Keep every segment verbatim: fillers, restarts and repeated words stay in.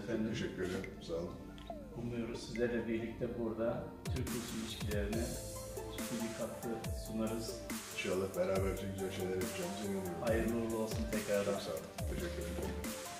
efendim. Teşekkür ederim. Sağ olun. Umuyoruz sizlerle birlikte burada Türk-Rus ilişkilerine ciddi bir katkı sunarız. İnşallah beraberce güzel şeyler yapacağımıza inanıyorum. Hayırlı uğurlu olsun tekrardan. Çok sağ olun. Teşekkür ederim.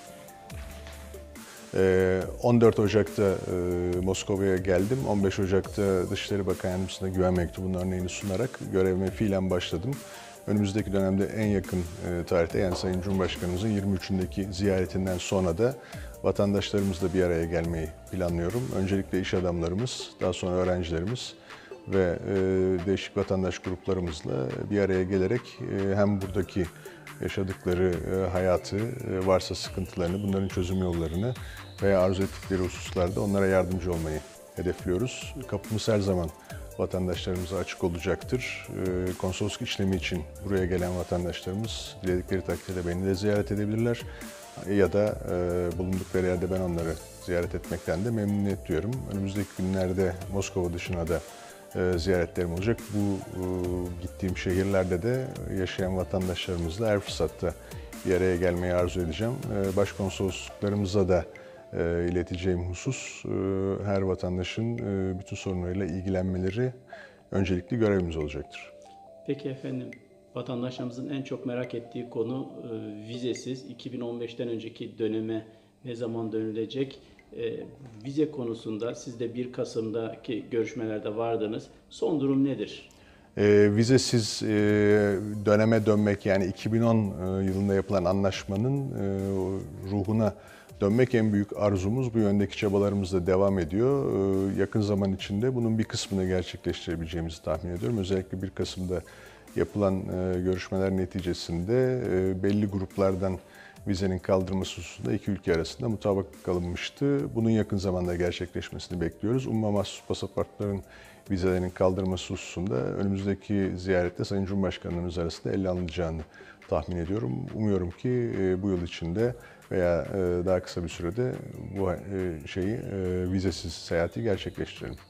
on dört Ocak'ta Moskova'ya geldim. on beş Ocak'ta Dışişleri Bakan Yardımcısına güven mektubunun örneğini sunarak görevime fiilen başladım. Önümüzdeki dönemde en yakın tarihte, yani Sayın Cumhurbaşkanımızın yirmi üçündeki ziyaretinden sonra da vatandaşlarımızla bir araya gelmeyi planlıyorum. Öncelikle iş adamlarımız, daha sonra öğrencilerimiz ve değişik vatandaş gruplarımızla bir araya gelerek hem buradaki yaşadıkları hayatı, varsa sıkıntılarını, bunların çözüm yollarını veya arzu ettikleri hususlarda onlara yardımcı olmayı hedefliyoruz. Kapımız her zaman vatandaşlarımıza açık olacaktır. Konsolosluk işlemi için buraya gelen vatandaşlarımız diledikleri takdirde beni de ziyaret edebilirler. Ya da bulundukları yerde ben onları ziyaret etmekten de memnuniyet duyuyorum. Önümüzdeki günlerde Moskova dışına da ziyaretlerim olacak. Bu gittiğim şehirlerde de yaşayan vatandaşlarımızla her fırsatta bir araya gelmeyi arzu edeceğim. Başkonsolosluklarımıza da ileteceğim husus, her vatandaşın bütün sorunlarıyla ilgilenmeleri öncelikli görevimiz olacaktır. Peki efendim, vatandaşlarımızın en çok merak ettiği konu vizesiz. iki bin on beşten önceki döneme ne zaman dönülecek? E, vize konusunda siz de bir Kasım'daki görüşmelerde vardınız. Son durum nedir? E, vizesiz e, döneme dönmek, yani iki bin on e, yılında yapılan anlaşmanın e, ruhuna dönmek en büyük arzumuz. Bu yöndeki çabalarımız da devam ediyor. E, yakın zaman içinde bunun bir kısmını gerçekleştirebileceğimizi tahmin ediyorum. Özellikle bir Kasım'da yapılan e, görüşmeler neticesinde e, belli gruplardan vizenin kaldırılması hususunda iki ülke arasında mutabaklık alınmıştı. Bunun yakın zamanda gerçekleşmesini bekliyoruz. Umuma mahsus pasaportların vizelerinin kaldırılması hususunda önümüzdeki ziyarette Sayın Cumhurbaşkanımız arasında ele alınacağını tahmin ediyorum. Umuyorum ki bu yıl içinde veya daha kısa bir sürede bu şeyi, vizesiz seyahati gerçekleştirelim.